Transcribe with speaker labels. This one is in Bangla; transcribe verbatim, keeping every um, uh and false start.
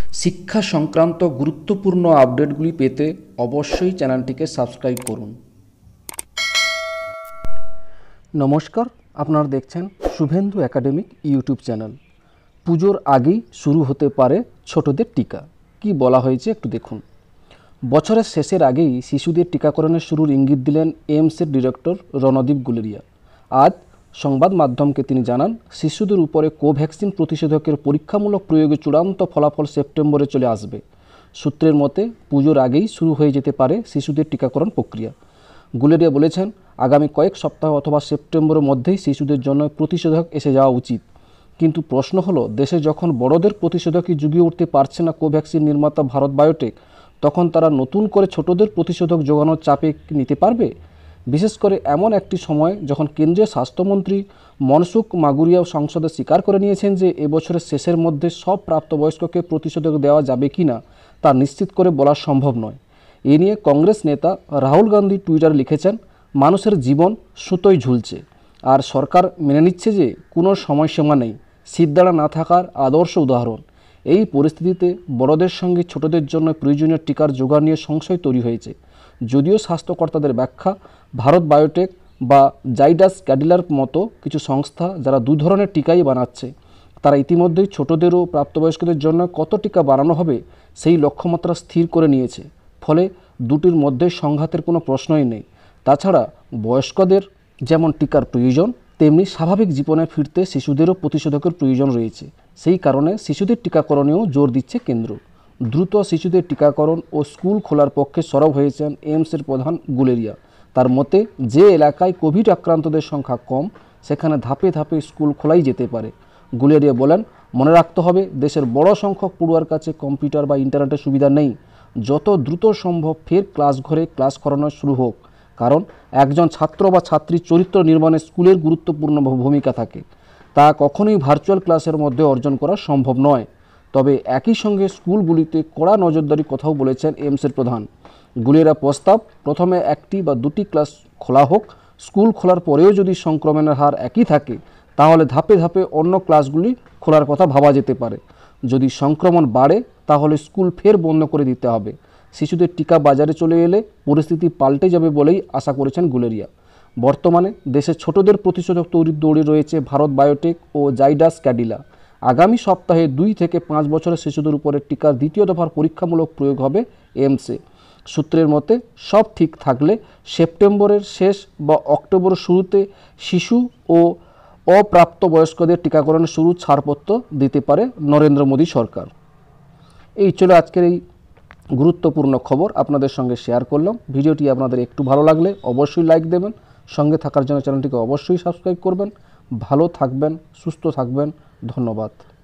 Speaker 1: শিক্ষা সংক্রান্ত গুরুত্বপূর্ণ আপডেটগুলি পেতে অবশ্যই চ্যানেলটিকে সাবস্ক্রাইব করুন। নমস্কার, আপনারা দেখছেন শুভেন্দু একাডেমিক ইউটিউব চ্যানেল। পুজোর আগেই শুরু হতে পারে ছোটদের টিকা। কি বলা হয়েছে একটু দেখুন। বছরের শেষের আগেই শিশুদের টিকাকরণের শুরুর ইঙ্গিত দিলেন এইমসের ডিরেক্টর রণদীপ গুলেরিয়া। আজ সংবাদ মাধ্যমকে তিনি জানান, শিশুদের উপরে কোভ্যাক্সিন প্রতিষেধকের পরীক্ষামূলক প্রয়োগে চূড়ান্ত ফলাফল সেপ্টেম্বরে চলে আসবে। সূত্রের মতে পুজোর আগেই শুরু হয়ে যেতে পারে শিশুদের টিকাকরণ প্রক্রিয়া। গুলেরিয়া বলেছেন, আগামী কয়েক সপ্তাহ অথবা সেপ্টেম্বরের মধ্যেই শিশুদের জন্য প্রতিষেধক এসে যাওয়া উচিত। কিন্তু প্রশ্ন হলো, দেশে যখন বড়দের প্রতিষেধকই জুগিয়ে উঠতে পারছে না কোভ্যাক্সিন নির্মাতা ভারত বায়োটেক, তখন তারা নতুন করে ছোটদের প্রতিষেধক জোগানোর চাপে নিতে পারবে? বিশেষ করে এমন একটি সময় যখন কেন্দ্রীয় স্বাস্থ্যমন্ত্রী মনসুখ মাগুরিয়া সংসদে স্বীকার করে নিয়েছেন যে এবছরের শেষের মধ্যে সব প্রাপ্তবয়স্ককে প্রতিষেধক দেওয়া যাবে কি না তা নিশ্চিত করে বলা সম্ভব নয়। এ নিয়ে কংগ্রেস নেতা রাহুল গান্ধী টুইটারে লিখেছেন, মানুষের জীবন সুতোয় ঝুলছে আর সরকার মেনে নিচ্ছে যে কোনো সময়সীমা নেই। সিদ্ধারা না থাকার আদর্শ উদাহরণ। এই পরিস্থিতিতে বড়দের সঙ্গে ছোটদের জন্য প্রয়োজনীয় টিকার জোগাড় নিয়ে সংশয় তৈরি হয়েছে। যদিও স্বাস্থ্যকর্তাদের ব্যাখ্যা, ভারত বায়োটেক বা জাইডাস ক্যাডিলার মতো কিছু সংস্থা যারা দু ধরনের টিকাই বানাচ্ছে, তারা ইতিমধ্যেই ছোটদের ও প্রাপ্তবয়স্কদের জন্য কত টিকা বানানো হবে সেই লক্ষ্যমাত্রা স্থির করে নিয়েছে। ফলে দুটির মধ্যে সংঘাতের কোনো প্রশ্নই নেই। তাছাড়া বয়স্কদের যেমন টিকার প্রয়োজন, তেমনি স্বাভাবিক জীবনে ফিরতে শিশুদেরও প্রতিষেধকের প্রয়োজন রয়েছে। সেই কারণে শিশুদের টিকাকরণেও জোর দিচ্ছে কেন্দ্র। দ্রুত শিশুদের টিকাকরণ ও স্কুল খোলার পক্ষে সরব হয়েছেন এইমসের প্রধান গুলেরিয়া। তার মতে, যে এলাকায় কোভিড আক্রান্তদের সংখ্যা কম, সেখানে ধাপে ধাপে স্কুল খোলাই যেতে পারে। গুলেরিয়া বলেন, মনে রাখতে হবে, দেশের বড় সংখ্যক পড়ুয়ার কাছে কম্পিউটার বা ইন্টারনেটের সুবিধা নেই। যত দ্রুত সম্ভব ফের ক্লাস ঘরে ক্লাস করানো শুরু হোক, কারণ একজন ছাত্র বা ছাত্রীর চরিত্র নির্মাণে স্কুলের গুরুত্বপূর্ণ ভূমিকা থাকে। তা কখনোই ভার্চুয়াল ক্লাসের মধ্যে অর্জন করা সম্ভব নয়। তবে একই সঙ্গে স্কুলগুলিতে কড়া নজরদারির কথাও বলেছেন এইমসের প্রধান। গুলেরিয়া প্রস্তাব, প্রথমে একটি বা দুটি ক্লাস খোলা হোক। স্কুল খোলার পরেও যদি সংক্রমণের হার একই থাকে, তাহলে ধাপে ধাপে অন্য ক্লাসগুলি খোলার কথা ভাবা যেতে পারে। যদি সংক্রমণ বাড়ে, তাহলে স্কুল ফের বন্ধ করে দিতে হবে। শিশুদের টিকা বাজারে চলে এলে পরিস্থিতি পাল্টে যাবে বলেই আশা করেছেন গুলেরিয়া। বর্তমানে দেশে ছোটদের প্রতিষেধক তৈরির দৌড়ে রয়েছে ভারত বায়োটেক ও জাইডাস ক্যাডিলা। আগামী সপ্তাহে দুই থেকে পাঁচ বছরের শিশুদের উপরে টিকার দ্বিতীয় দফার পরীক্ষামূলক প্রয়োগ হবে এইমসে। সূত্রের মতে, সব ঠিক থাকলে সেপ্টেম্বরের শেষ বা অক্টোবর শুরুতে শিশু ও অপ্রাপ্তবয়স্কদের টিকাকরণের শুরু ছাড়পত্র দিতে পারে নরেন্দ্র মোদী সরকার। এই ছিল আজকের এই গুরুত্বপূর্ণ খবর আপনাদের সঙ্গে শেয়ার করলাম। ভিডিওটি আপনাদের একটু ভালো লাগলে অবশ্যই লাইক দেবেন। সঙ্গে থাকার জন্য চ্যানেলটিকে অবশ্যই সাবস্ক্রাইব করবেন। ভালো থাকবেন, সুস্থ থাকবেন। ধন্যবাদ।